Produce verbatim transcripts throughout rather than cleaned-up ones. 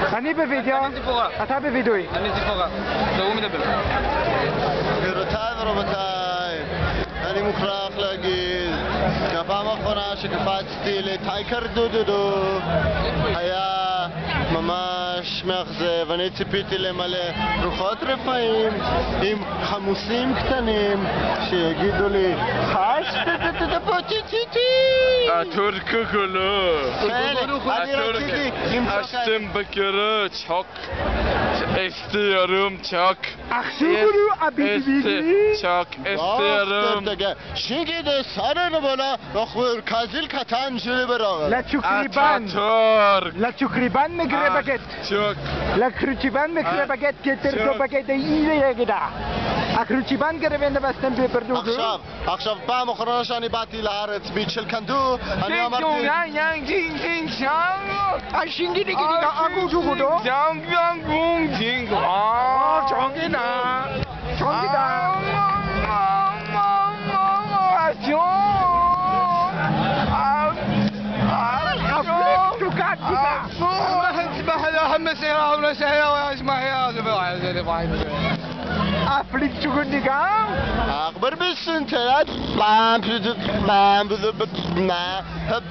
אני בווידאו. אני ציפורה. אתה בווידוי. אני ציפורה. והוא מדבר. גבירותיי ורבותיי, אני מוכרח להגיד שהפעם האחרונה שקפצתי לטייקר דודודו היה ממש מאכזב. אני ציפיתי למלא רוחות רפאים עם חמוסים קטנים שיגידו לי חש הטורק כולו אני רציתי למצוא אשתם בקרה צ'וק استيارم چاک اخشوگلو ابیدیدی چاک استیارم شیگید ساره رو بالا بخور کازیل کتان شده برای لچوکریبان اتاتورک لچوکریبان میگره بگت چاک لکروچیبان میگره بگت گتر تو بگت ایله یگدا اکروچیبان گره بنده بستن بپردوگو עכשיו, עכשיו פעם אחרונה שאני באתי לארץ ביט של קנדו אני אמרתי ینگ جینگ جینگ شانگ השינגי דיגי דיגה אגו ג'וגודו جانگ جانگ گونگ جینگ 아 정기다 정기다 אפליק צ'וגוניגה אכבר בסנטרת פעם פעם פעם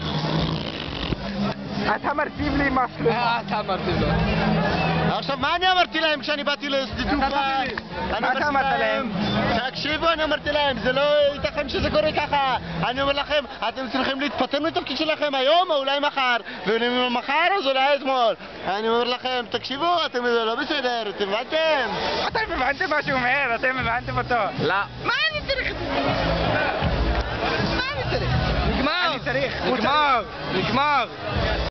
אתה מרטיב לי מסלול אתה מרטיב לו. עכשיו מה אני אמרתי להם כשאני באתי לשדה תעופה? מה אתה אמרת להם? תקשיבו, אני אמרתי להם, זה לא ייתכן שזה קורה ככה. אני אומר לכם, אתם צריכים להתפטר מתפקיד שלכם היום או אולי מחר, ואם מחר אז אולי אתמול. אני אומר לכם, תקשיבו, אתם לא בסדר, אתם הבנתם? אתם הבנתם מה שהוא אומר, אתם הבנתם אותו לא מה אני צריך? מה אני צריך? נגמר! אני צריך נגמר! נגמר!